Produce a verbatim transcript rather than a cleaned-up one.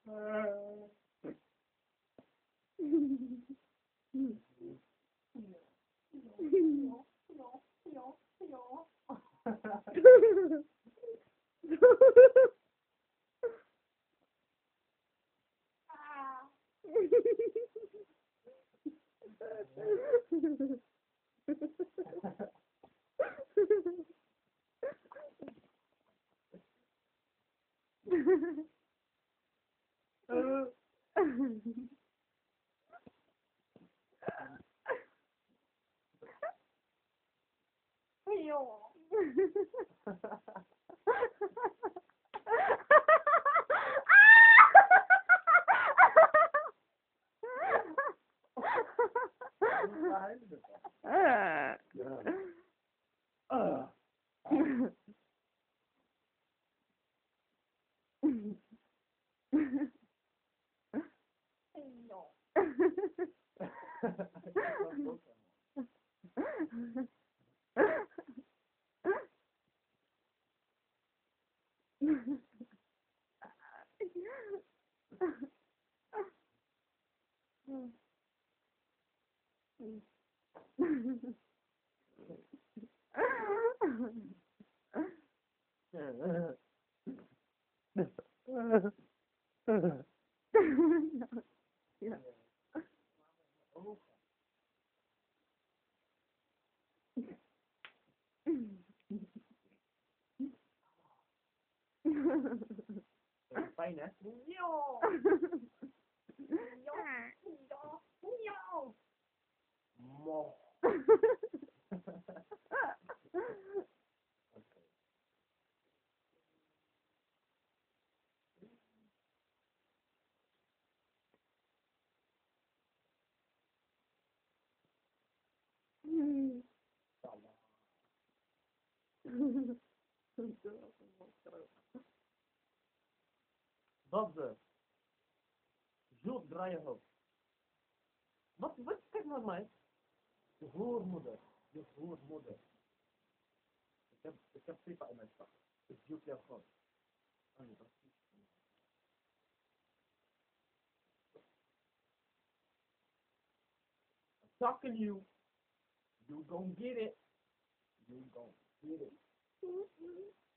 Yeah. Fijn, hè? Ja. Ja. Ja. Mo. Babze. Zo draai je hoofd. Wat, wat, kijk naar mij. Je voormoeder. Je voormoeder. Ik heb, ik heb pipa in mijn zak. Ik duw jou gewoon. Oh, nee, dat is niet. I'm talking to you. You gon' get it. You gon' get it.